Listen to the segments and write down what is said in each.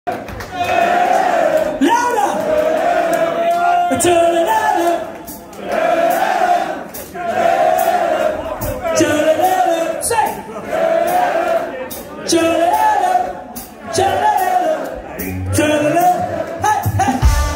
Louder! Turn it louder! Turn it louder! Say! Turn it louder! Turn it louder! Turn it louder! Hey, hey!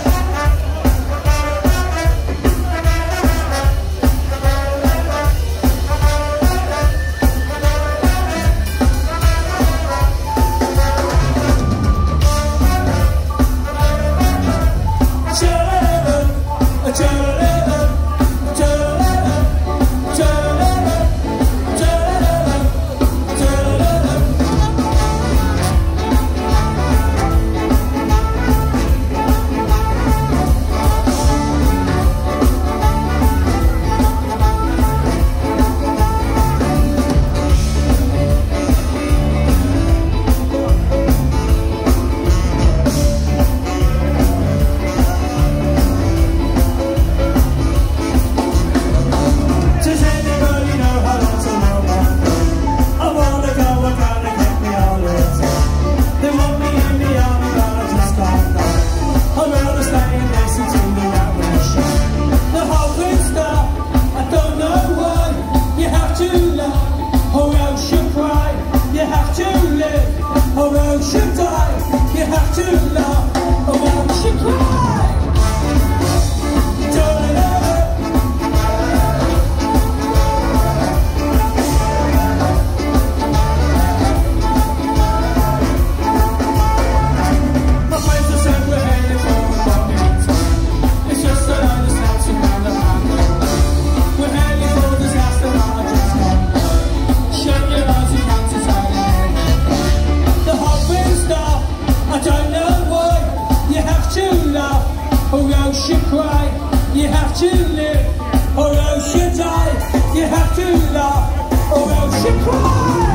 Or else you die, you have to laugh, or else you cry. Turn it over. My friends have said we're headed for a rocket. It's just that I understand some kind of panic. We're heading for disaster, and I just can't. Shut your eyes, you can't decide. I don't know why. You have to laugh, or else you cry. You have to live, or else you die. You have to laugh, or else you cry.